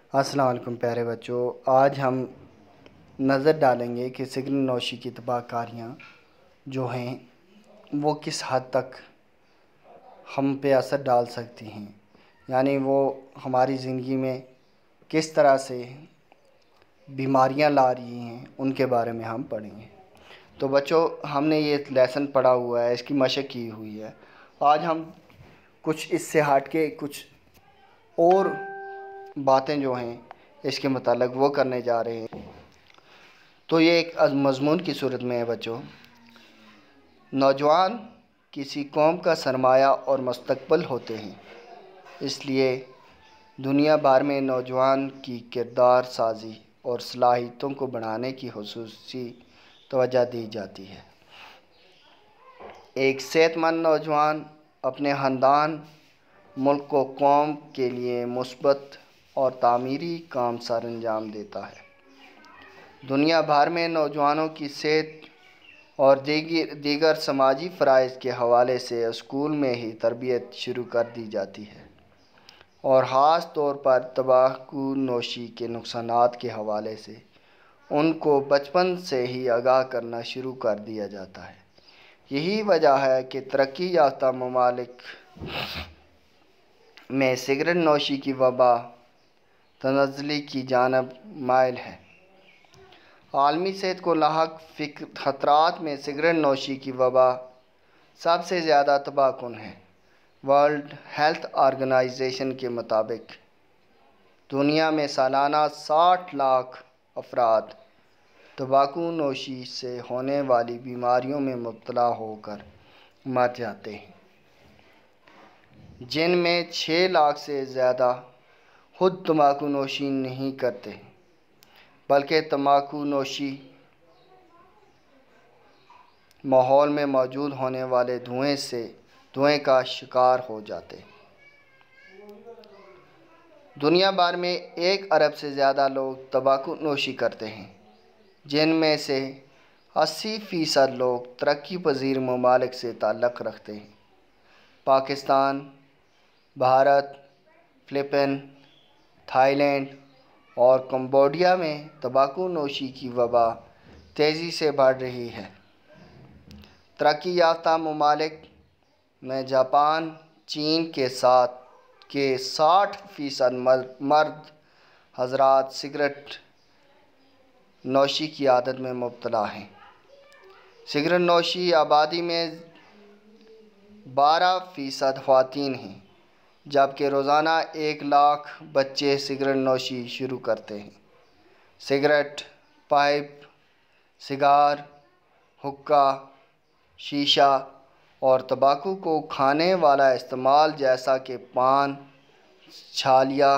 السلام علیکم پیارے بچوں، آج ہم نظر ڈالیں گے کہ سگریٹ نوشی کی تباہ کاریاں جو ہیں وہ کس حد تک ہم پہ اثر ڈال سکتی ہیں، یعنی وہ ہماری زندگی میں کس طرح سے بیماریاں لا رہی ہیں، ان کے بارے میں ہم پڑھیں گے۔ تو بچوں، ہم نے یہ لیسن پڑھا ہوا ہے، اس کی مشق کی ہوئی ہے۔ آج ہم کچھ اس سے ہٹ کے کچھ اور باتیں جو ہیں اس کے متعلق وہ کرنے جا رہے ہیں۔ تو یہ ایک مضمون کی صورت میں ہے بچوں۔ نوجوان کسی قوم کا سرمایہ اور مستقبل ہوتے ہیں، اس لیے دنیا بھر میں نوجوان کی کردار سازی اور صلاحیتوں کو بڑھانے کی خصوصی توجہ دی جاتی ہے۔ ایک صحت مند نوجوان اپنے خاندان، ملک و قوم کے لیے مثبت اور تعمیری کام سر انجام دیتا ہے۔ دنیا بھر میں نوجوانوں کی صحت اور دیگر سماجی فرائض کے حوالے سے اسکول میں ہی تربیت شروع کر دی جاتی ہے، اور خاص طور پر تمباکو نوشی کے نقصانات کے حوالے سے ان کو بچپن سے ہی آگاہ کرنا شروع کر دیا جاتا ہے۔ یہی وجہ ہے کہ ترقی یافتہ ممالک میں سگریٹ نوشی کی وبا تنزلی کی جانب مائل ہے۔ عالمی صحت کو لاحق خطرات میں سگریٹ نوشی کی وبا سب سے زیادہ تباہ کن ہے۔ ورلڈ ہیلتھ آرگنائزیشن کے مطابق دنیا میں سالانہ 60 لاکھ افراد تمباکو نوشی سے ہونے والی بیماریوں میں مبتلا ہو کر مر جاتے ہیں، جن میں 6 لاکھ سے زیادہ خود تمباکو نوشی نہیں کرتے، بلکہ تمباکو نوشی ماحول میں موجود ہونے والے دھوئیں کا شکار ہو جاتے ہیں۔ دنیا بھر میں 1 ارب سے زیادہ لوگ تمباکو نوشی کرتے ہیں، جن میں سے 80% لوگ ترقی پذیر ممالک سے تعلق رکھتے ہیں۔ Pakistan, Bharat, Philippines, Thailand اور کمبوڈیا میں تمباکو نوشی کی وبا تیزی سے بڑھ رہی ہے۔ ترقی یافتہ ممالک میں جاپان، چین کے 60% مرد حضرات سگریٹ نوشی کی عادت میں مبتلا ہیں۔ سگریٹ نوشی آبادی میں 12% خواتین ہیں، جبکہ روزانہ 1 لاکھ بچے سگریٹ نوشی شروع کرتے ہیں۔ سگریٹ، پائپ، سگار، حقہ، شیشہ اور تمباکو کو کھانے والا استعمال جیسا کہ پان، چھالیا،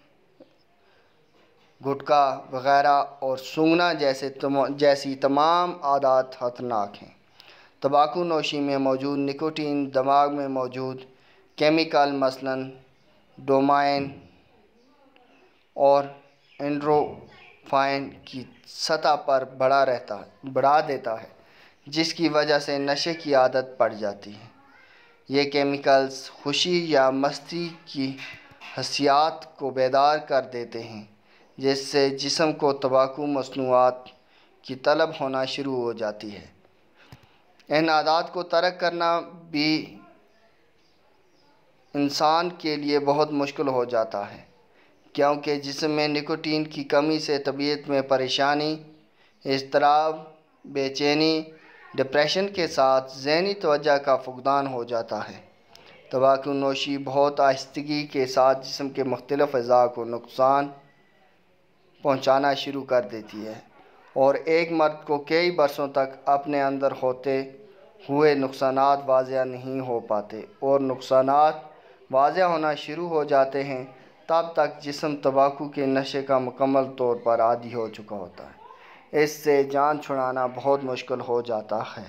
گٹکا وغیرہ اور سونگھنا جیسی تمام عادات خطرناک ہیں۔ تمباکو نوشی میں موجود نکوٹین دماغ میں موجود کیمیکل مثلاً ڈوپامائن اور اینڈورفن کی سطح پر بڑھا دیتا ہے، جس کی وجہ سے نشے کی عادت پڑ جاتی ہے۔ یہ کیمیکلز خوشی یا مستی کی حسیات کو بیدار کر دیتے ہیں، جس سے جسم کو تمباکو مصنوعات کی طلب ہونا شروع ہو جاتی ہے۔ ان عادات کو ترک کرنا بھی انسان کے لیے بہت مشکل ہو جاتا ہے، کیونکہ جسم میں نکوٹین کی کمی سے طبیعت میں پریشانی، اضطراب، بے چینی، ڈپریشن کے ساتھ ذہنی توجہ کا فقدان ہو جاتا ہے۔ تمباکو نوشی بہت آہستگی کے ساتھ جسم کے مختلف اعضاء کو نقصان پہنچانا شروع کر دیتی ہے، اور ایک مرد کو کئی برسوں تک اپنے اندر ہوتے ہوئے نقصانات واضح نہیں ہو پاتے، اور نقصانات واضح ہونا شروع ہو جاتے ہیں تب تک جسم تمباکو کے نشے کا مکمل طور پر عادی ہو چکا ہوتا ہے۔ اس سے جان چھڑانا بہت مشکل ہو جاتا ہے۔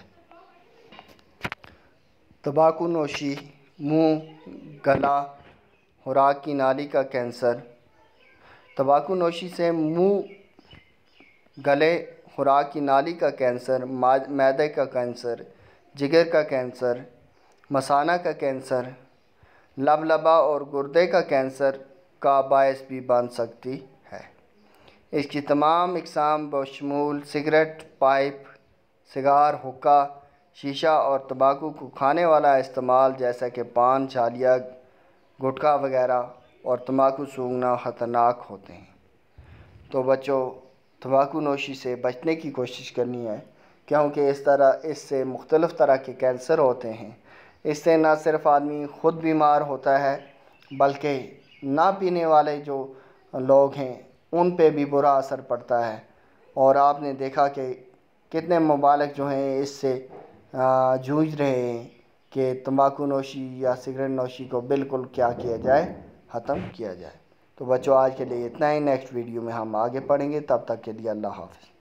تمباکو نوشی، منہ، گلا، خوراک کی نالی کا کینسر۔ تمباکو نوشی سے منہ، گلے، خوراک کی نالی کا کینسر، معدے کا کینسر، جگر کا کینسر، مثانہ کا کینسر، لب، لبہ اور گردے کا کینسر، کا باعث بھی بن سکتی ہے۔ اس کی تمام اقسام بشمول سگریٹ، پائپ، سگار، حقہ، شیشہ اور تمباکو کو کھانے والا استعمال جیسا کہ پان، چھالیا، گٹکا وغیرہ اور تمباکو سونگھنا خطرناک ہوتے ہیں۔ تو بچوں، تمباکو نوشی سے بچنے کی کوشش کرنی ہے، کیونکہ اس سے مختلف طرح کے کینسر ہوتے ہیں۔ اس سے نہ صرف آدمی خود بیمار ہوتا ہے بلکہ نہ پینے والے جو لوگ ہیں ان پہ بھی برا اثر پڑتا ہے۔ اور آپ نے دیکھا کہ کتنے ممالک جو ہیں اس سے جوجھ رہے ہیں کہ تمباکو نوشی یا سگریٹ نوشی کو بالکل کیا کیا جائے، ختم کیا جائے۔ تو بچوں، آج کے لیے اتنا ہی، نیکسٹ ویڈیو میں ہم آگے پڑھیں گے، تب تک کے لیے اللہ حافظ۔